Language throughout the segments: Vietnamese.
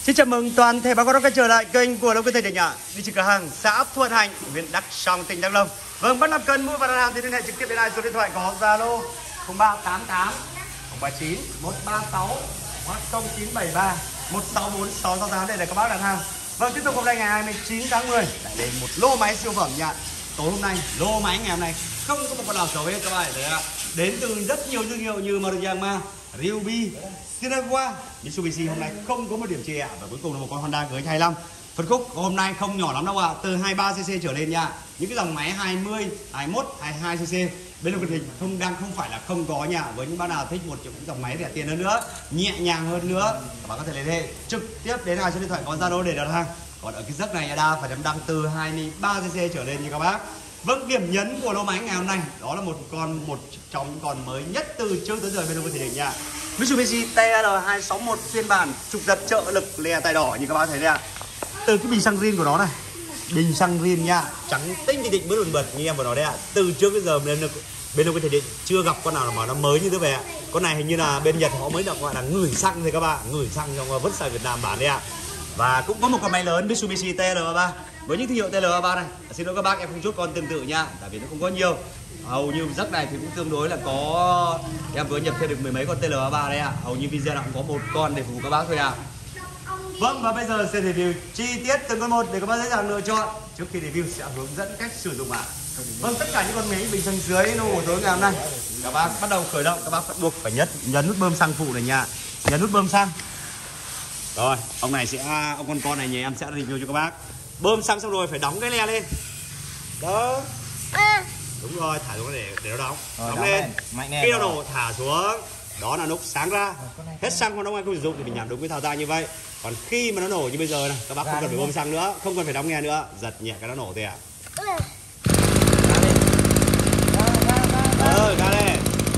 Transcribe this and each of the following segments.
Xin chào mừng toàn thể bà con đã quay trở lại kênh của Long Quyền Thể Định ạ. Đi trên cửa hàng xã Thuận Hạnh, huyện Đắk Song, tỉnh Đắk Nông. Vâng, bắt nạp cân mua và đặt hàng thì liên hệ trực tiếp đến lại số điện thoại có Zalo 0388 039 136 hoặc 0973 164 668 để các bác đặt hàng. Vâng, tiếp tục hôm nay ngày 29 tháng 10 lại đến một lô máy siêu phẩm nha. Tối hôm nay lô máy ngày hôm nay không có một con nào xấu hết các bạn đấy ạ. Đến từ rất nhiều thương hiệu như Maruyama, Ryobi, Shinagawa, Mitsubishi hôm nay không có một điểm chê ạ. Và cuối cùng là một con Honda GX25. Phân khúc hôm nay không nhỏ lắm đâu ạ, từ 23cc trở lên nha. Những cái dòng máy 20, 21, 22cc bên Long Quyền Thể không phải là không có nha. Với những bác nào thích một những dòng máy rẻ tiền hơn nữa, nhẹ nhàng hơn nữa, các bạn có thể liên hệ trực tiếp đến hai số điện thoại có Zalo để đặt hàng. Còn ở cái giấc này đa phải đăng từ 23cc trở lên như các bác. Vâng, điểm nhấn của lô máy ngày hôm nay đó là một trong những con mới nhất từ trước tới giờ bên Long Quyền Thể Định nha. Mitsubishi TR261 phiên bản trục giật trợ lực lè tài đỏ như các bạn thấy đây ạ. Từ cái bình xăng rin của nó này, bình xăng rin nha, trắng tinh thì định bớt bật như em vừa nói đấy ạ. Từ trước đến giờ bên Long Quyền Thể Định chưa gặp con nào mà nó mới như thế vậy ạ. Con này hình như là bên Nhật họ mới được gọi là ngửi xăng thôi các bạn, ngửi xăng trong vứt sang Việt Nam bán đấy ạ. Và cũng có một con máy lớn Mitsubishi TL3 với những thương hiệu TL3 này. Xin lỗi các bác, em không chốt con tương tự nha, tại vì nó không có nhiều. Hầu như giấc này thì cũng tương đối là có, em vừa nhập thêm được mười mấy con TL3 đây ạ. Hầu như video nào cũng có một con để phục vụ các bác thôi ạ. Vâng, và bây giờ sẽ review chi tiết từng con một để các bác dễ dàng lựa chọn. Trước khi review sẽ hướng dẫn cách sử dụng ạ. Vâng, tất cả những con máy bình xăng dưới nó của tối ngày hôm nay các bác bắt đầu khởi động, các bác bắt buộc phải nhấn nút bơm xăng phụ này nha, nhấn nút bơm xăng. Rồi, ông con này nhà em sẽ review cho các bác. Bơm xăng xong rồi phải đóng cái le lên. Đó. Đúng rồi, thả xuống để nó đóng. Đóng lên. Khi nó nổ thả xuống. Đó là lúc sáng ra. Hết xăng còn không sử dụng thì mình làm đúng cái thao tác như vậy. Còn khi mà nó nổ như bây giờ này, các bác không cần phải bơm xăng nữa, không cần phải đóng nghe nữa, giật nhẹ cái nó nổ thôi ạ. Ra đây.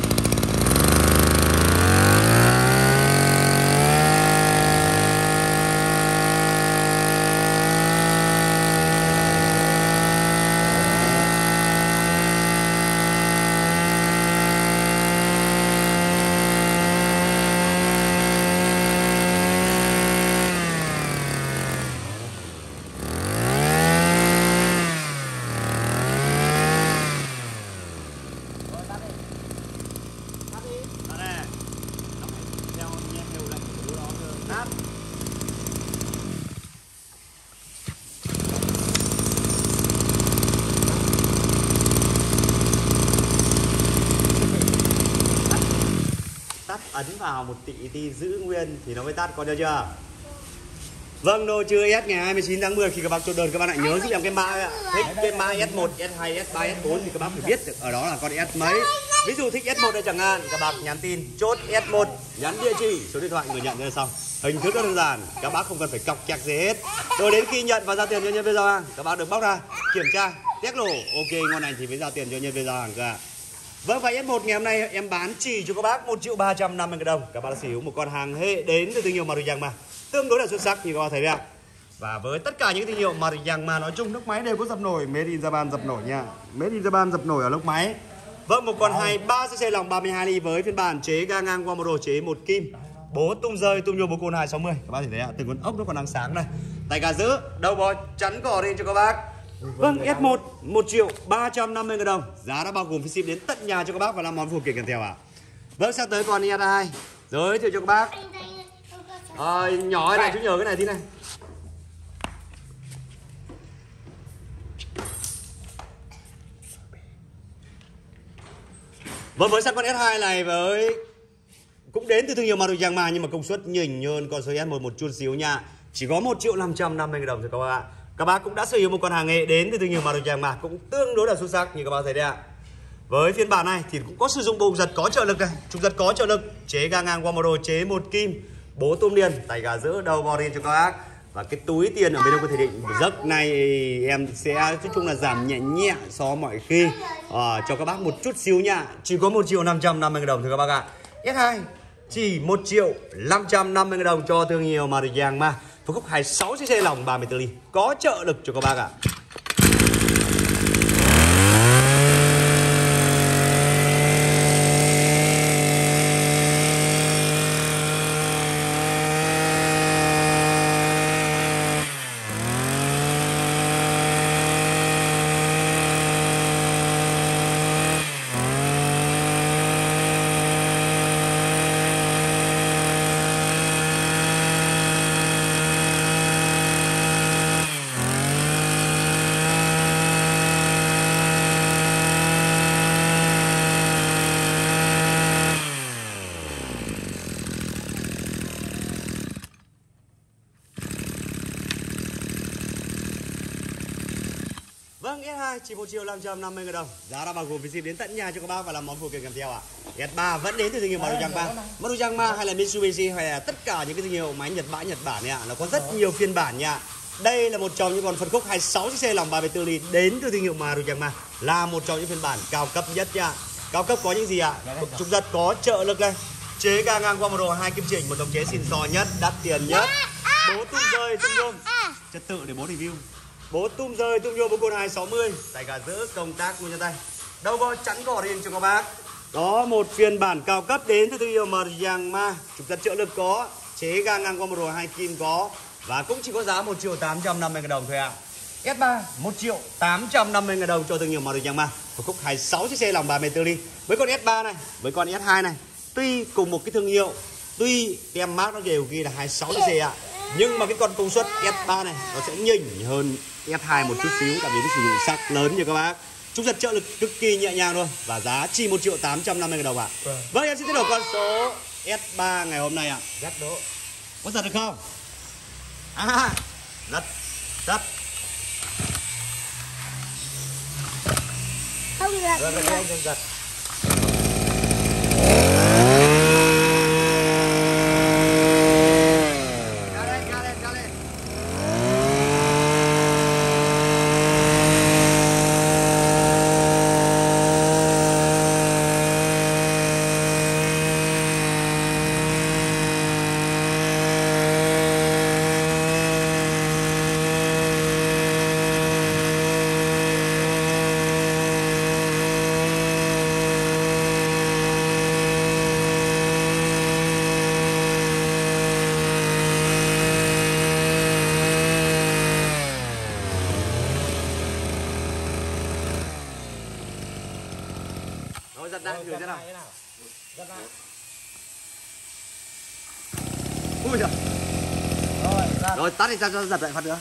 Ấn vào một tỷ thì giữ nguyên thì nó mới tắt, con nhớ chưa? Vâng, đồ chưa S ngày 29 tháng 10 khi các bác chốt đơn các bác lại nhớ giúp em cái mã ấy. Thích cái mã S1, S2, S3, S4 thì các bác phải biết được ở đó là con S mấy. Ví dụ thích S1 đây chẳng hạn, các bác nhắn tin chốt S1, nhắn địa chỉ, số điện thoại người nhận ra xong. Hình thức rất đơn giản, các bác không cần phải cọc chặt gì hết. Rồi đến khi nhận và giao tiền cho nhân viên giao hàng, các bác được bóc ra, kiểm tra, test lổ, ok ngon lành thì mới giao tiền cho nhân viên giao hàng cả. Vâng, và S1 ngày hôm nay em bán chỉ cho các bác 1.350.000 đồng. Các bác đã sở hữu một con hàng hệ đến từ thương hiệu Maruyama tương đối là xuất sắc như các bác thấy đấy ạ. Và với tất cả những thương hiệu Maruyama nói chung lốc máy đều có dập nổi, Made in Japan dập nổi nha. Made in Japan dập nổi ở lốc máy. Vâng, một con 23cc lòng 32 ly với phiên bản chế ga ngang qua model chế một kim. Bố tung rơi, tung nhô bố côn 260. Các bác thấy đấy ạ, từng con ốc nó còn đang sáng này. Tay gà giữ, đầu bò chắn cỏ lên cho các bác. Vâng, S1 1.350.000 đồng. Giá đã bao gồm phí ship đến tận nhà cho các bác và 5 món phụ kiện kèm theo ạ. Vâng, sắp tới còn S2 giới thiệu cho các bác. Nhỏ này, chú nhớ cái này tí này. Vâng, với sẵn con S2 này với cũng đến từ thương hiệu Maruyama nhưng mà công suất nhỉnh hơn con số S1 một chút xíu nha. Chỉ có 1.550.000 đồng thôi các bác ạ. Các bác cũng đã sở hữu một con hàng nghệ đến từ thương hiệu Maruyama cũng tương đối là xuất sắc như các bác thấy đây ạ. Với phiên bản này thì cũng có sử dụng bộ giật có trợ lực này, trục giật có trợ lực, chế ga ngang qua model chế một kim, bố tôm điền, tay gà giữ, đầu bò điền cho các bác. Và cái túi tiền ở bên Long Quyền Thể Định giấc này em sẽ nói chung là giảm nhẹ nhẹ so mọi khi cho các bác một chút xíu nha. Chỉ có 1.550.000 đồng thôi các bác ạ. S2 chỉ 1.550.000 đồng cho thương hiệu Maruyama. Phân khúc 26cc lòng 34 ly có trợ lực cho các bác ạ. Vâng, S2 chỉ 1.550.000 đồng. Giá đã bao gồm phí ship đến tận nhà cho các bác và làm món phụ kiện kèm theo ạ. S3 vẫn đến từ thương hiệu Maruyama hay là Mitsubishi hay là tất cả những cái thương hiệu máy Nhật Bản ạ. Nó có rất nhiều phiên bản nha. Đây là một trong những con phân khúc 26cc lòng 34 ly đến từ thương hiệu Maruyama, là một trong những phiên bản cao cấp nhất nha. Cao cấp có những gì ạ? Trục giật có trợ lực đây, chế ga ngang qua một đồ 2 kim chỉnh, một dòng chế xịn sò nhất, đắt tiền nhất. Bố tum rơi tum nhôm, trật tự để bố review. Bố tum rơi tum nhôm bố côn 260, tay gà giữ công tác nguyên chân tay. Đầu go chắn cỏ riêng cho các bác. Đó, một phiên bản cao cấp đến từ thương hiệu Maruyama, trục giật trợ lực có, chế ga ngang qua một đồ 2 kim có, và cũng chỉ có giá 1.850.000 đồng thôi ạ. S3 1.850.000 đồng cho thương hiệu Maruyama, phân khúc 26cc lòng 34 ly. Với con S3 này, với con S2 này, tuy cùng một cái thương hiệu, tuy tem mác nó đều ghi là 26cc ạ, nhưng mà cái con công suất S3 này nó sẽ nhỉnh hơn S2 một chút xíu, tại vì nó sử dụng sắc lớn như các bác. Trục giật trợ lực cực kỳ nhẹ nhàng luôn, và giá chỉ 1.850.000 đồng ạ. Vâng, em xin tiết lộ con số S3 ngày hôm nay ạ. Rất đỗ. Có giật được không? Rất không giật. Rồi bên đây anh giật. Cao lên. Rồi giật ra, thử thế nào. Giật ra. Ui giời. Rồi, giật. Rồi tắt đi cho giật lại phát nữa.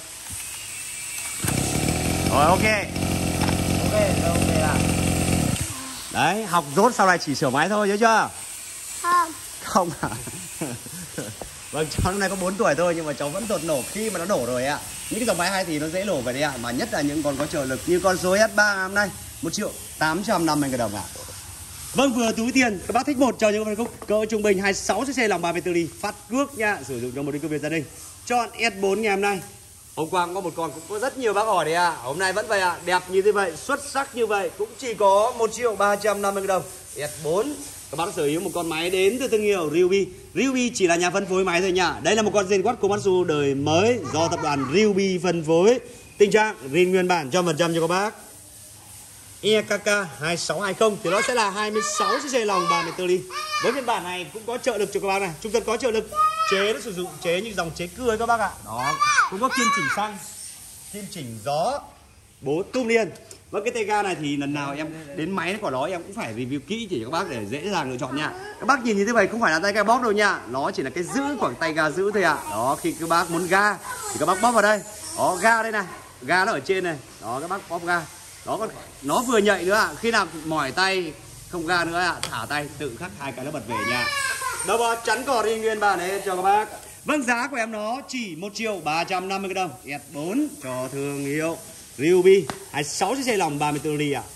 Rồi ok. Ok ạ. Đấy, học rốt sau này chỉ sửa máy thôi, nhớ chưa? Không. Không à? Vâng, cháu năm nay có 4 tuổi thôi nhưng mà cháu vẫn tột nổ khi mà nó nổ rồi ạ. Những cái dòng máy 2 thì nó dễ nổ vậy đấy ạ, mà nhất là những con có trợ lực như con số S3 năm nay 1.850.000 đồng ạ. Vâng, vừa túi tiền, các bác thích một cho những phân khúc cỡ trung bình 26cc lòng 34 ly phát cước nha, sử dụng cho một công việc gia đình. Chọn S4 ngày hôm nay. Hôm qua cũng có một con cũng có rất nhiều bác hỏi đấy ạ. Hôm nay vẫn vậy ạ, đẹp như thế vậy, xuất sắc như vậy cũng chỉ có 1.350.000 đồng. S4 các bác sở hữu một con máy đến từ thương hiệu Ryobi. Ryobi chỉ là nhà phân phối máy thôi nha. Đây là một con ZenWatt Komatsu đời mới do tập đoàn Ryobi phân phối. Tình trạng zin nguyên bản 100% cho các bác. EKK 2620 thì nó sẽ là 26cc lòng 34 ly. Với phiên bản này cũng có trợ lực cho các bác này, trung tâm có trợ lực. Chế nó sử dụng chế như dòng chế cưa các bác ạ. Đó, cũng có kim chỉnh xăng, kim chỉnh gió, bố tum liên. Với cái tay ga này thì lần nào em đến máy của nó em cũng phải review kỹ chỉ cho các bác để dễ dàng lựa chọn nha. Các bác nhìn như thế này không phải là tay ga bóp đâu nha, nó chỉ là cái giữ của tay ga giữ thôi ạ. Đó, khi các bác muốn ga thì các bác bóp vào đây. Đó, ga đây này, ga nó ở trên này. Đó, các bác bóp ga. Đó, nó vừa nhạy nữa ạ. Khi nào mỏi tay không ga nữa ạ, thả tay tự khắc 2 cái nó bật về nha. Đầu bò chắn cỏ đi nguyên bản này cho các bác. Vâng, giá của em nó chỉ 1.350.000 đồng. S4 cho thương hiệu Ryobi 26cc lòng 34 ly ạ.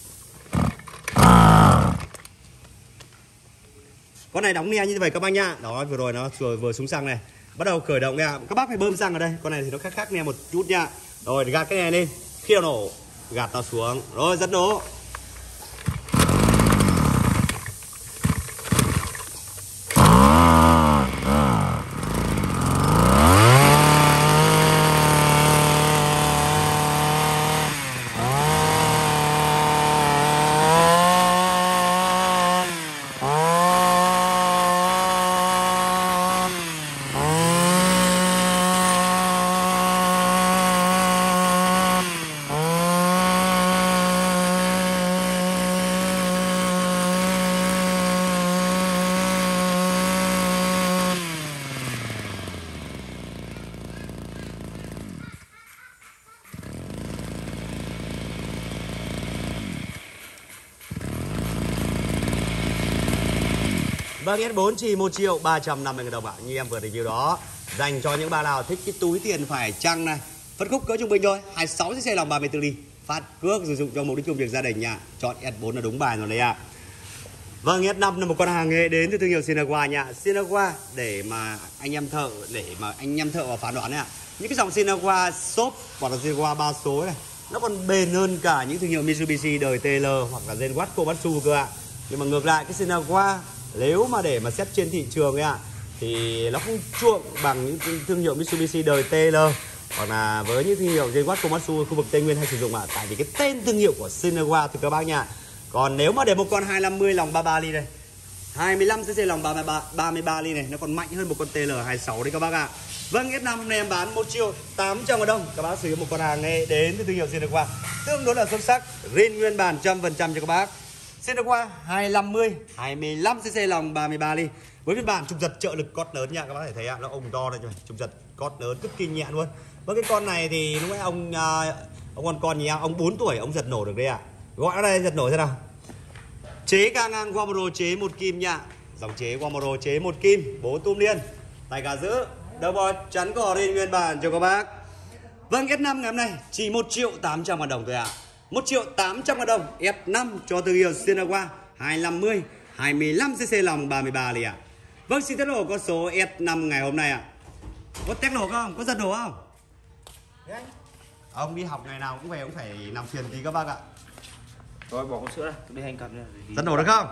Con này đóng ne như vậy các bác nha. Đó, vừa rồi nó vừa xuống xăng này. Bắt đầu khởi động nha. Các bác phải bơm xăng ở đây. Con này thì nó khác ne một chút nha. Rồi gạt cái này lên. Khi nào nổ gạt nó xuống. Rồi dẫn nổ. Vâng, S4 chỉ 1.350.000 đồng ạ. Như em vừa review đó, dành cho những bà nào thích cái túi tiền phải chăng này. Phân khúc cỡ trung bình thôi, 26cc lòng 34 ly. phát cước sử dụng cho mục đích công việc gia đình nha. Chọn S4 là đúng bài rồi đấy ạ. Vâng, S5 là một con hàng nghệ đến từ thương hiệu Sinawa nha. Sinawa để mà anh em thợ vào phán đoán ạ. Những cái dòng Sinawa shop hoặc là Sinawa 3 số này nó còn bền hơn cả những thương hiệu Mitsubishi đời TL hoặc là Zenwatt Komatsu cơ ạ. Nhưng mà ngược lại cái Sinawa nếu mà để mà xét trên thị trường ấy ạ thì nó không chuộng bằng những thương hiệu Mitsubishi đời TL hoặc là với những thương hiệu Zenwatt Komatsu khu vực Tây Nguyên hay sử dụng ạ. Tại vì cái tên thương hiệu của Sinawa thì các bác nha. Còn nếu mà để một con 250 lòng 33 ly này, 25cc lòng 33 ly này nó còn mạnh hơn một con TL26 đấy các bác ạ. Vâng, S5 hôm nay em bán 1.800.000 đồng. Các bác sử dụng một con hàng nghệ đến từ thương hiệu Sinawa tương đối là xuất sắc, zin nguyên bản 100% cho các bác. Sinawa 250 25cc lòng 33 ly với phiên bản trục giật trợ lực cót lớn nha. Các bác thể thấy ạ, nó ống to đây rồi, trục giật cót lớn cực kỳ nhẹ luôn. Với cái con này thì lúc nãy ông con gì ông 4 tuổi ông giật nổ được đấy ạ. Gọi nó đây giật nổ thế nào. Chế ca ngang Wamaro chế 1 kim nha. Dòng chế Wamaro chế 1 kim, 4 tum liên, tay gà giữ, đầu bò chắn cỏ lên nguyên bản cho các bác. Vâng, S5 ngày hôm nay chỉ 1.800.000 đồng thôi ạ. 1.800.000 đồng S5 cho thương hiệu Sinawa 250 25cc lòng 33 ly ạ. Vâng, xin tiết lộ con số S5 ngày hôm nay ạ. Có tét nổ không? Có giật nổ không? Ông đi học ngày nào cũng về cũng phải làm phiền tí các bác ạ. Rồi bỏ con sữa ra, tôi đi hành cặp này. Giật nổ được không?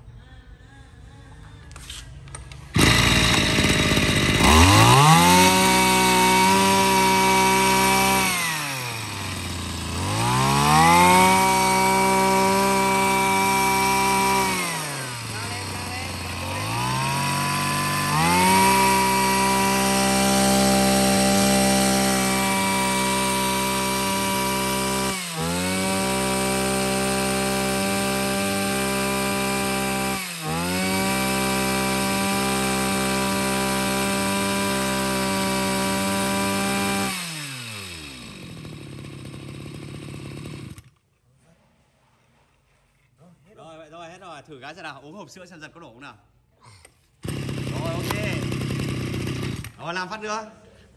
Rồi, hết rồi, thử cái xem nào, uống hộp sữa xem giật có nổ không nào. Rồi, ok. Rồi, làm phát nữa.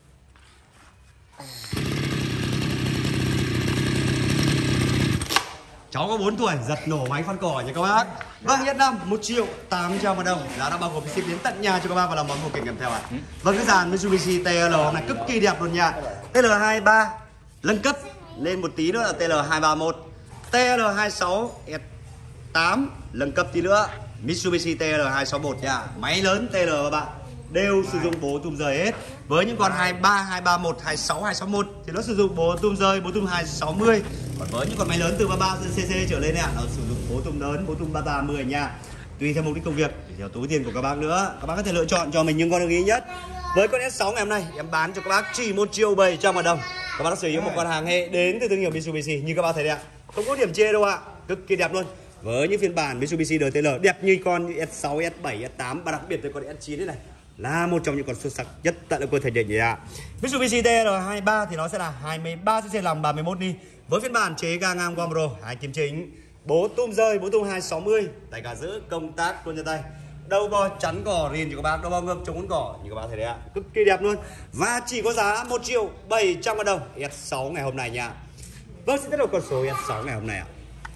Cháu có 4 tuổi, giật nổ máy phân cỏ nha các bác. Vâng, S5 1.800.000 đồng. Giá đã bao gồm ship đến tận nhà cho các bác và làm món hộp kèm kèm theo ạ. Vâng, cái dàn Mitsubishi TL hôm nay cực kỳ đẹp luôn nha. TL23 nâng cấp lên một tí nữa là TL231, TL26 S8 nâng cấp tí nữa Mitsubishi TL261 nha. Máy lớn TL33 đều sử dụng bố tum rời hết. Với những con 23, 231, 26, 261 thì nó sử dụng bố tum rời, bố tum 260. Còn với những con máy lớn từ 33cc trở lên này nó sử dụng bố tum lớn, bố tum 330 nha. Tùy theo mục đích công việc, tùy theo túi tiền của các bác nữa. Các bác có thể lựa chọn cho mình những con ưng ý nhất. Với con S6 ngày hôm nay em bán cho các bác chỉ 1.700.000 đồng. Các bác đã sử dụng một con hàng hệ đến từ thương hiệu Mitsubishi như các bác thấy đấy ạ. Không có điểm chê đâu ạ, cực kỳ đẹp luôn. Với những phiên bản Mitsubishi đời TL đẹp như con S6, S7, S8 và đặc biệt là con S9 đấy này là một trong những con xuất sắc nhất tại là cơ thể điện vậy ạ. Mitsubishi TL23 thì nó sẽ là 23cc lòng 31 ly với phiên bản chế ga ngang Wamaro 2 kim chính, bố tum rơi, bố tum 260, tay gà giữ công tác luôn trên tay, đầu bò chắn cỏ riêng cho các bác, đầu bò ngược chống cỏ như các bác thấy đấy ạ, cực kỳ đẹp luôn và chỉ có giá 1.700.000 đồng S6 ngày hôm nay nha. Vâng, xin tiết lộ con số S6 ngày hôm nay ạ.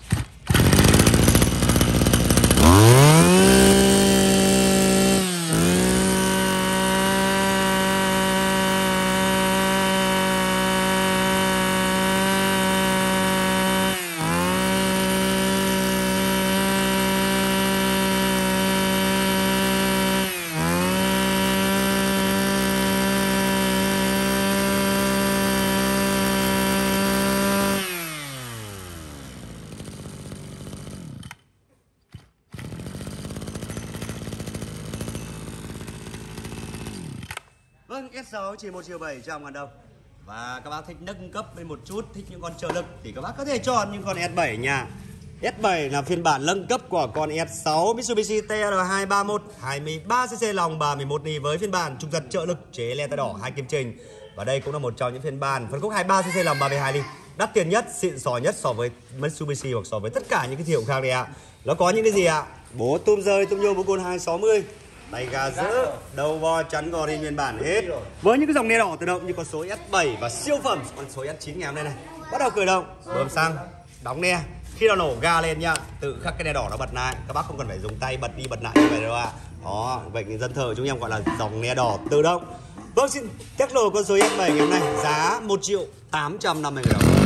Vâng, S6 chỉ 1.700.000 đồng. Và các bác thích nâng cấp lên một chút, thích những con trợ lực thì các bác có thể chọn những con S7 nha. S7 là phiên bản nâng cấp của con S6 Mitsubishi TL231 23cc lòng 31 ly với phiên bản trục giật trợ lực chế le tay đỏ 2 kim trình. Và đây cũng là một trong những phiên bản phân khúc 23cc lòng 32 ly đắt tiền nhất, xịn sò nhất so với Mitsubishi hoặc so với tất cả những cái hiệu khác này ạ. Nó có những cái gì ạ? Bố tum rơi, tum nhô, bố côn 260, tay gà giữ, đầu vo chắn gò đi nguyên bản hết. Với những cái dòng nê đỏ tự động như con số S7 và siêu phẩm con số S9 ngày hôm nay này bắt đầu khởi động, bơm xăng, đóng ne. Khi nó nổ ga lên nha, tự khắc cái đèn đỏ nó bật lại. Các bác không cần phải dùng tay bật đi bật lại như vậy đâu ạ. Đó, vậy dân thờ chúng em gọi là dòng ne đỏ tự động. Vâng, xin tiết lộ con số S7 ngày hôm nay giá 1.850.000 đồng.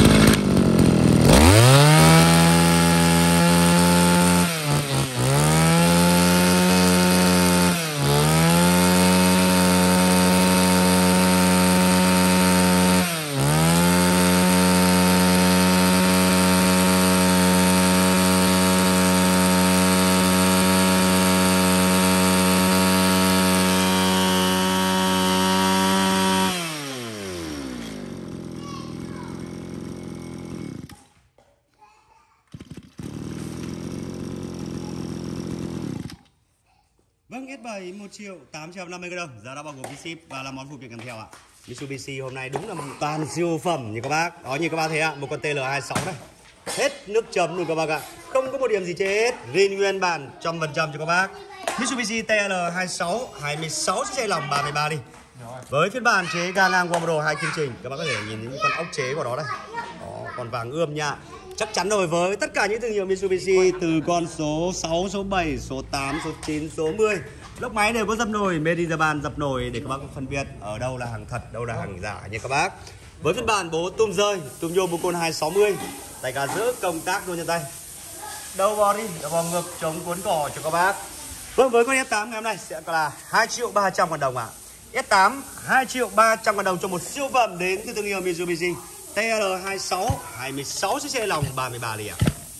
Vâng, S7 1.850.000 đồng, giá đã bao gồm phí ship và là món phụ kiện kèm theo ạ. Mitsubishi hôm nay đúng là một toàn siêu phẩm như các bác. Đó, như các bác thấy ạ, một con TL26 này. Hết nước chấm luôn các bác ạ. Không có một điểm gì chết, zin nguyên bản 100% cho các bác. Mitsubishi TL26 26 chiếc xe lỏng 33 đi. Với phiên bản chế ga ngang Womro 2 kim trình, các bác có thể nhìn những con ốc chế của nó đây. Đó, còn vàng ươm nha. Chắc chắn rồi, với tất cả những thương hiệu Mitsubishi từ con số 6, số 7, số 8, số 9, số 10, lốc máy đều có dập nồi, made in Japan dập nồi để các bác phân biệt ở đâu là hàng thật, đâu là hàng giả nha các bác. Với phiên bản bố tum rơi, tum nhôm Bucon 260, tay ga giữ công tác luôn trên tay. Đầu bò đi, đầu bò ngược chống cuốn cỏ cho các bác. Vâng, với con S8 ngày hôm nay sẽ là 2.300.000 đồng ạ. S8 2.300.000 đồng cho một siêu phẩm đến từ thương hiệu Mitsubishi TL26 26 chiếc xe lòng 33 ly ạ.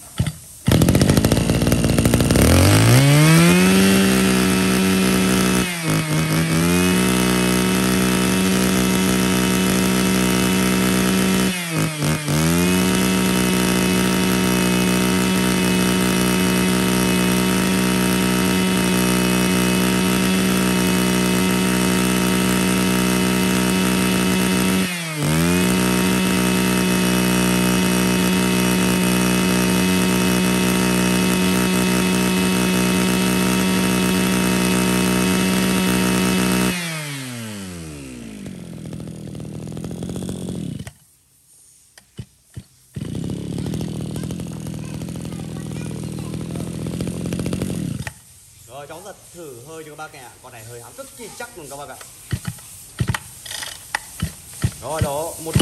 Rồi cháu giật thử hơi cho các bác nghe ạ. Con này hơi hám cực kỳ chắc luôn các bác ạ. Rồi đó, một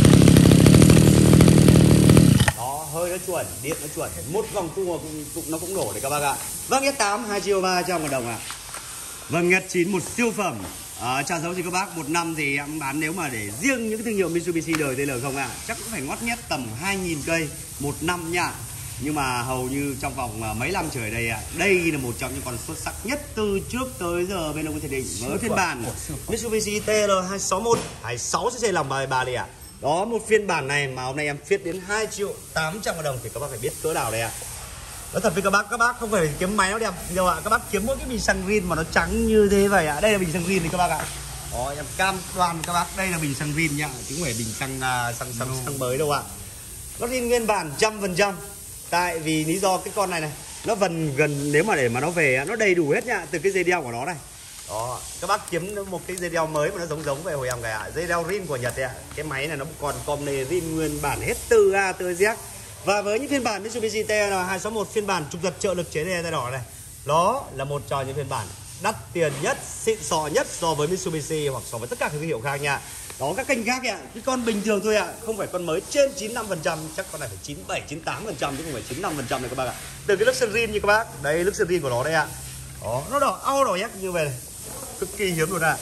đó, hơi nó chuẩn, điện nó chuẩn, một vòng tua nó cũng nổ đấy các bác ạ. Vâng, S8 2.300.000 đồng ạ. Vâng, S9 một siêu phẩm. Trả dấu thì các bác, một năm thì em bán nếu mà để riêng những cái thương hiệu Mitsubishi đời TL không ạ, chắc cũng phải ngót nhét tầm 2.000 cây một năm nha. Nhưng mà hầu như trong vòng mấy năm trở đây ạ, đây là một trong những con xuất sắc nhất từ trước tới giờ bên ông có thể định. Với phiên bản Mitsubishi TL261 26 cc lòng 33 đây ạ. Đó, một phiên bản này mà hôm nay em phiết đến 2.800.000 đồng thì các bác phải biết cỡ nào đây ạ. Nói thật với các bác không phải kiếm máy nó đẹp đâu ạ, các bác kiếm mỗi cái bình xăng rin mà nó trắng như thế vậy ạ. Đây là bình xăng rin thì các bác ạ. Đó, em cam đoan các bác, đây là bình xăng rin nha, chứ không phải bình xăng mới đâu ạ. Nó rin nguyên bản 100%. Tại vì lý do cái con này này nó gần nếu mà để mà nó về nó đầy đủ hết nha, từ cái dây đeo của nó này. Đó, các bác kiếm một cái dây đeo mới mà nó giống về hồi em cái ạ, dây đeo rin của Nhật ạ. Cái máy này nó còn com nề rin nguyên bản hết từ A tới Z. Và với những phiên bản Mitsubishi TL261 phiên bản trục giật trợ lực chế đen đỏ này, nó là một trong những phiên bản đắt tiền nhất, xịn sò nhất so với Mitsubishi hoặc so với tất cả các thương hiệu khác nha. Đó, các kênh khác ạ, cái con bình thường thôi ạ, không phải con mới trên 95%, chắc con này phải 97, 98% chứ không phải 95% này các bác ạ. Từ cái luxury như các bác, đây luxury của nó đây ạ. Đó, nó đỏ au đỏ nhét như vậy này, cực kỳ hiếm luôn ạ.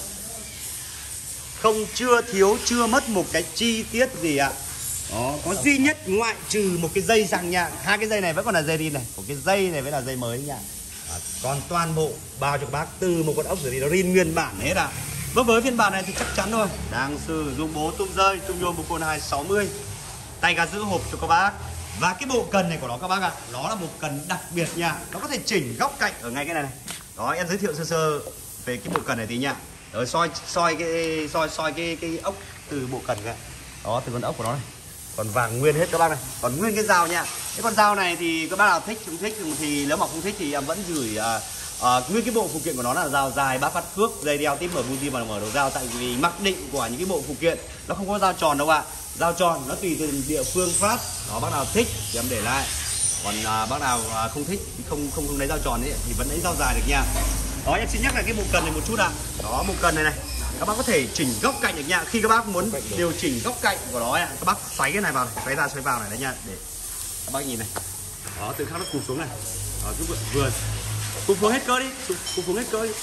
Không chưa mất một cái chi tiết gì ạ. Đó, có duy nhất ngoại trừ một cái dây xăng nha, hai cái dây này vẫn còn là dây rin này, một cái dây này vẫn là dây mới nha. Còn toàn bộ bao cho các bác từ một con ốc rồi đi nó rin nguyên bản hết ạ. Vâng, với phiên bản này thì chắc chắn thôi, đang sử dụng bố tum rơi, tum nhôm Bucon 260, tay ga giữ hộp cho các bác. Và cái bộ cần này của nó các bác ạ, nó là một cần đặc biệt nha, nó có thể chỉnh góc cạnh ở ngay cái này này. Đó, em giới thiệu sơ sơ về cái bộ cần này tí nha. Rồi soi cái ốc từ bộ cần ra. Đó, từ con ốc của nó này. Còn vàng nguyên hết các bác này, còn nguyên cái dao nha. Cái con dao này thì các bác nào thích không thích thì nếu mà không thích thì em vẫn gửi Nguyên cái bộ phụ kiện của nó là dao dài, bát phát cước, dây đeo tiếp mở buji và mở đầu dao. Tại vì mặc định của những cái bộ phụ kiện nó không có dao tròn đâu ạ. Dao tròn nó tùy từ địa phương phát. Đó, bác nào thích thì em để lại. Còn bác nào không thích thì không lấy dao tròn ấy thì vẫn lấy dao dài được nha. Đó, em xin nhắc lại cái bộ cần này một chút ạ. Đó, bộ cần này các bác có thể chỉnh góc cạnh được nha. Khi các bác muốn điều chỉnh góc cạnh của nó các bác xoáy cái này vào, xoáy ra xoáy vào này đấy nha, để các bác nhìn này. Đó, từ khắc nó cụp xuống này. Đó, giúp vừa cụp xuống hết cơ đi, cụp xuống hết cơ đi.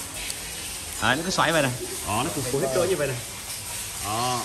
Đấy, nó cứ xoáy về này. Đó, nó cụp xuống hết cơ như vậy này. Đó,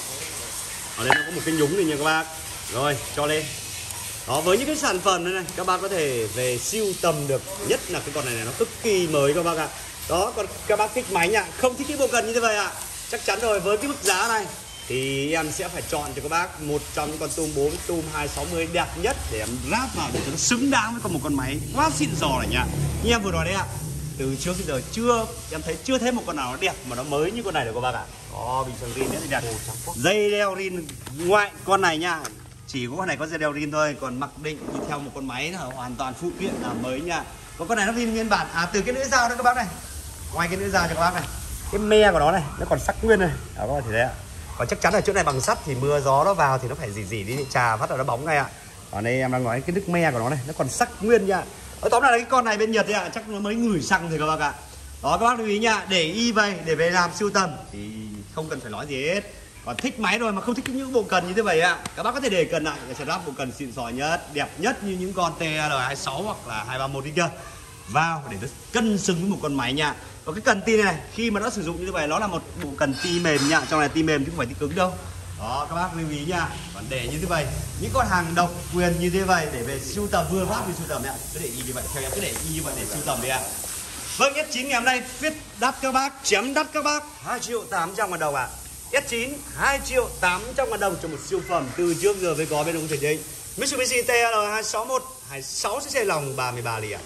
ở đây nó có một cái nhúng này nha các bác. Rồi, cho lên. Đó, với những cái sản phẩm này các bác có thể về sưu tầm được. Nhất là cái con này nó cực kỳ mới các bác ạ. Đó, còn các bác thích máy nha, không thích cái bộ cần như thế vậy ạ. Chắc chắn rồi, với cái mức giá này thì em sẽ phải chọn cho các bác một trong những con Tùm 4, Tùm 260 đẹp nhất để em ráp vào để cho nó xứng đáng với một con máy quá xịn sò này nha. Như em vừa nói đấy ạ, từ trước đến giờ em chưa thấy một con nào nó đẹp mà nó mới như con này được các bác ạ. Đó, bình thường rin rất là đẹp. Dây đeo rin ngoại con này nha, chỉ có con này có dây đeo rin thôi, còn mặc định thì theo một con máy là hoàn toàn phụ kiện là mới nha. Còn con này nó rin nguyên bản từ cái lưỡi dao đó các bác này. Ngoài cái lưỡi dao cho các bác này, cái me của nó này nó còn sắc nguyên này. Đó, các bác thấy đấy ạ. Còn chắc chắn là chỗ này bằng sắt thì mưa gió nó vào thì nó phải dỉ đi trà phát là nó bóng ngay ạ. Còn đây em đang nói cái nước me của nó này, nó còn sắc nguyên nha. Tóm lại là cái con này bên Nhật đấy ạ, chắc nó mới ngửi xăng thôi các bác ạ. Đó, các bác lưu ý nha, để y về để về làm sưu tầm thì không cần phải nói gì hết. Còn thích máy rồi mà không thích những bộ cần như thế vậy ạ, các bác có thể để cần lại, sẽ lắp bộ cần xịn sò nhất, đẹp nhất như những con TL26 hoặc là 231 đi kia vào để nó cân xứng với một con máy nha. Và cái cần ti này khi mà nó sử dụng như thế này, nó là một bộ cần ti mềm nha, trong này ti mềm chứ không phải ti cứng đâu. Đó, các bác lưu ý nha. Còn để như thế vậy, những con hàng độc quyền như thế vậy để về sưu tầm, vừa phát về sưu tầm ạ, cứ để y như vậy, theo em cứ để y như vậy để sưu tầm đi ạ. Vâng, S9 ngày hôm nay viết đắt các bác, chém đắt các bác, 2.800.000 đồng ạ. S9 2.800.000 đồng cho một siêu phẩm từ trước giờ với có bên ông Thủy Định. Mitsubishi TL261 26cc lòng 33 ly ạ.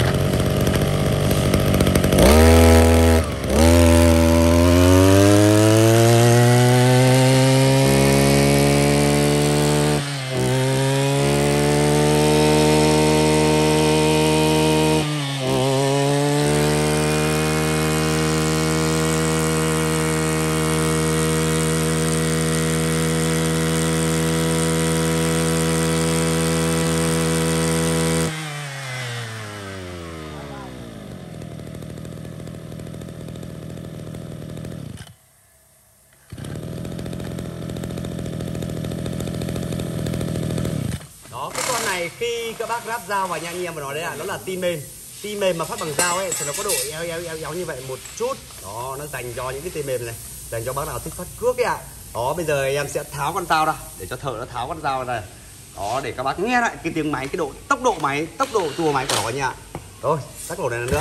Này khi các bác ráp dao vào nha, anh em mà nói đấy ạ, nó là ti mềm mà phát bằng dao ấy thì nó có độ éo như vậy một chút. Đó, nó dành cho những cái ti mềm này, dành cho bác nào thích phát cước ấy ạ. Đó, bây giờ em sẽ tháo con dao ra để cho thợ nó tháo con dao này. Đó, để các bác nghe lại cái tiếng máy, cái độ tốc độ máy, tốc độ tua máy của nó nha. Rồi, tắt lỗ này nữa.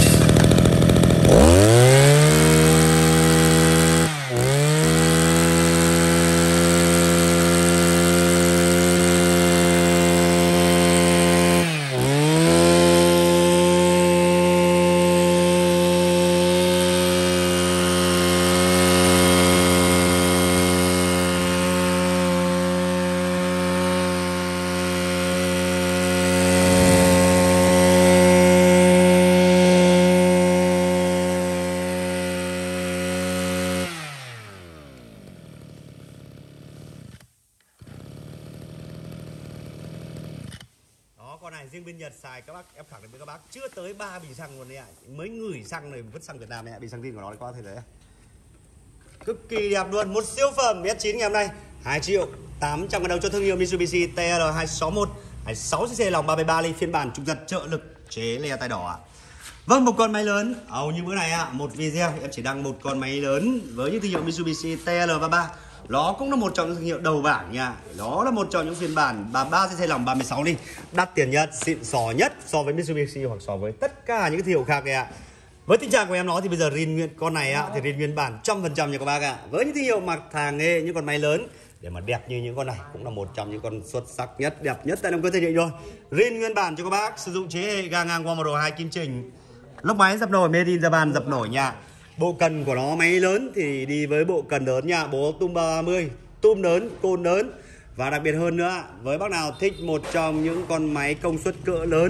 Con này riêng bên Nhật xài các bác, em khẳng định với các bác chưa tới 3 bình xăng luôn đấy ạ. Mới ngửi xăng này vứt xăng Việt Nam này ạ, bình xăng tin của nó có thể thấy. Cực kỳ đẹp luôn, một siêu phẩm S9 ngày hôm nay 2.800.000 đồng cho thương hiệu Mitsubishi TL261 26cc lòng 33 ly phiên bản trục giật trợ lực chế le tay đỏ ạ. Vâng, một con máy lớn, hầu như bữa này ạ, một video em chỉ đăng một con máy lớn với những thương hiệu Mitsubishi TL33. Nó cũng là một trong những thương hiệu đầu bảng nha. Đó là một trong những phiên bản 33cc lòng 36 ly đắt tiền nhất, xịn sò nhất so với Mitsubishi hoặc so với tất cả những thương hiệu khác này ạ. Với tình trạng của em nói thì bây giờ rin nguyên con này ạ thì rin nguyên bản 100% nha các bác ạ. Với những thương hiệu mặt hàng nghề những con máy lớn để mà đẹp như những con này cũng là một trong những con xuất sắc nhất, đẹp nhất tại Đông Cơ Thể Định rồi. Rin nguyên bản cho các bác, sử dụng chế hệ ga ngang qua model 2 kim chỉnh, lốc máy dập nổi made in Japan dập nổi nha. Bộ cần của nó máy lớn thì đi với bộ cần lớn nha, bố Tùm 30, tùm lớn, côn lớn. Và đặc biệt hơn nữa, với bác nào thích một trong những con máy công suất cỡ lớn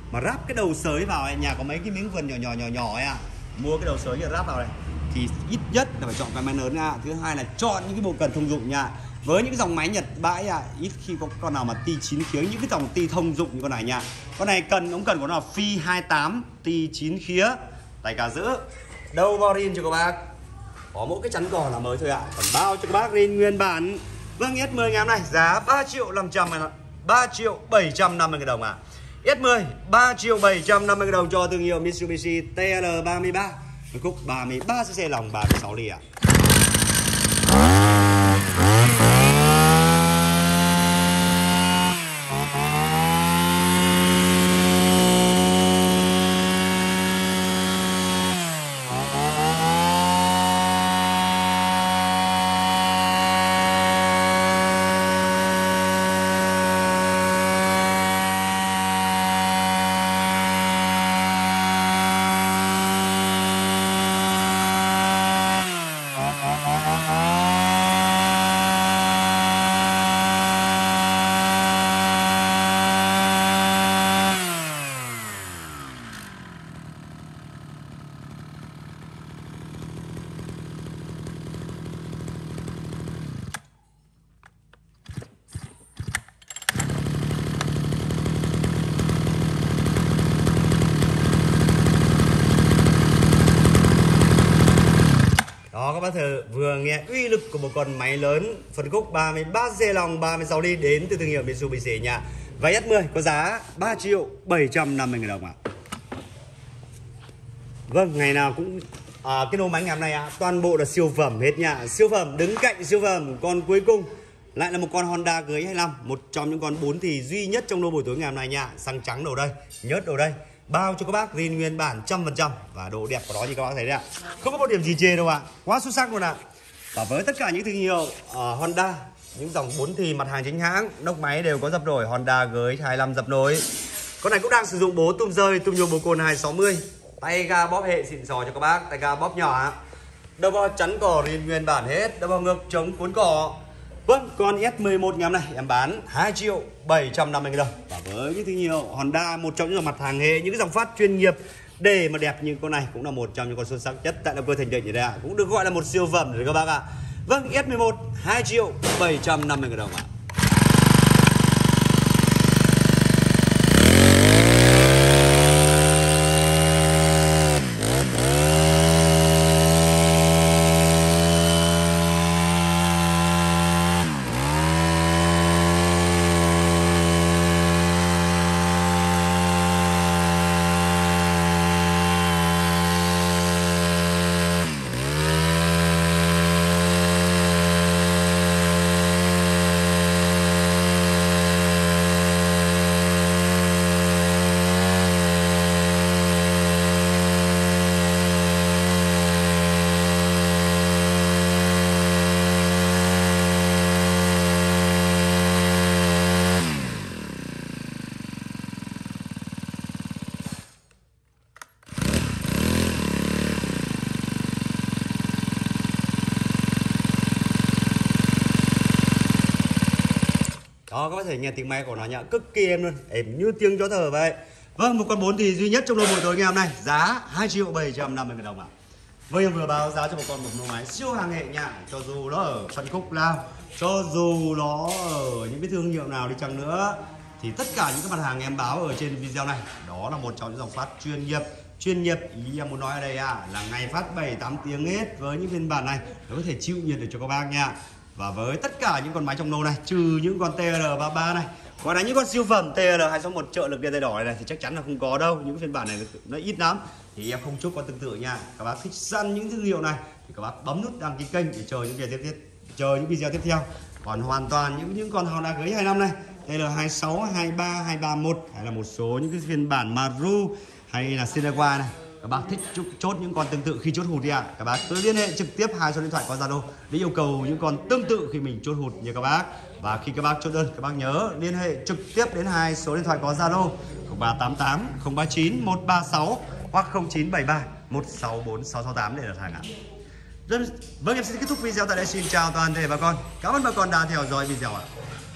mà ráp cái đầu sới vào ấy, nhà có mấy cái miếng vườn nhỏ ấy mua cái đầu sới và ráp vào này thì ít nhất là phải chọn cái máy lớn nha. Thứ hai là chọn những cái bộ cần thông dụng nha. Với những cái dòng máy Nhật bãi ít khi có con nào mà ti 9 khía, những cái dòng ti thông dụng như con này nha. Con này ống cần của nó là Phi 28 ti 9 khía, tay cà giữ, đầu vào rin cho các bác. Có mỗi cái chắn cò là mới thôi ạ. Còn bao cho các bác rin nguyên bản. Vâng, S10 ngày hôm nay giá 3.750.000 đồng ạ. S10 3.750.000 đồng cho thương hiệu Mitsubishi TL33. Phân khúc 33cc lòng 36 ly ạ. Các bác thử vừa nghe uy lực của một con máy lớn phân khúc 33cc lòng 36 ly đến từ thương hiệu Mitsubishi nha. Váy S10 có giá 3.750.000 đồng ạ. Vâng, ngày nào cũng cái lô máy ngày hôm nay toàn bộ là siêu phẩm hết nha. Siêu phẩm đứng cạnh siêu phẩm. Còn cuối cùng lại là một con Honda GX25, một trong những con 4 thì duy nhất trong lô buổi tối ngày hôm nay nha. Xăng trắng đầu đây, nhớt đầu đây, bao cho các bác zin nguyên bản 100% và độ đẹp của nó như các bác thấy đấy ạ. Không có một điểm gì chê đâu ạ. Quá xuất sắc luôn ạ. Và với tất cả những thương hiệu Honda, những dòng 4 thì mặt hàng chính hãng, nóc máy đều có dập nổi. Honda GX25 dập nổi. Con này cũng đang sử dụng bố tum rơi, tum nhôm bồ côn 260. Tay ga bóp hệ xịn sò cho các bác, tay ga bóp nhỏ. Đầu vào chắn cỏ zin nguyên bản hết, đầu vào ngược chống cuốn cỏ. Vâng, con S11 ngày hôm nay em bán 2.750.000 đồng. Và với những thương hiệu Honda, một trong những dòng mặt hàng hệ, những cái dòng phát chuyên nghiệp để mà đẹp như con này cũng là một trong những con xuất sắc nhất tại động cơ Thành Định như đây ạ. Cũng được gọi là một siêu phẩm rồi các bác ạ. Vâng, S11 2.750.000 đồng ạ. Đó, các bác thể nghe tiếng máy của nó nhá, cực kỳ êm luôn, êm như tiếng chó thở vậy. Vâng, một con 4 thì duy nhất trong lô buổi tối ngày hôm nay, giá 2.750.000 đồng ạ. Vâng, em vừa báo giá cho một con lô máy siêu hàng hệ nha. Cho dù nó ở phân khúc nào, cho dù nó ở những cái thương hiệu nào đi chăng nữa, thì tất cả những cái mặt hàng em báo ở trên video này, đó là một trong những dòng phát chuyên nghiệp. Chuyên nghiệp, ý em muốn nói ở đây là ngày phát 7-8 tiếng hết. Với những phiên bản này, nó có thể chịu nhiệt được cho các bác nha. Và với tất cả những con máy trong lô này, trừ những con TR33 này, còn là những con siêu phẩm TR261 trợ lực điện tay đỏ này thì chắc chắn là không có đâu. Những phiên bản này nó ít lắm. Thì em không chúc con tương tự nha. Các bác thích săn những thương hiệu này thì các bác bấm nút đăng ký kênh để chờ những video tiếp theo. Còn hoàn toàn những con Honda GX25 này, TL26, 23, 231 hay là một số những cái phiên bản Maru hay là Seneca này, các bác thích chốt những con tương tự khi chốt hụt đi ạ, các bác cứ liên hệ trực tiếp 2 số điện thoại qua Zalo để yêu cầu những con tương tự khi mình chốt hụt nha các bác. Và khi các bác chốt đơn, các bác nhớ liên hệ trực tiếp đến 2 số điện thoại có Zalo 0388 039 136 hoặc 0973 164 668 để đặt hàng ạ. Vâng, em xin kết thúc video tại đây. Xin chào toàn thể bà con. Cảm ơn bà con đã theo dõi video ạ.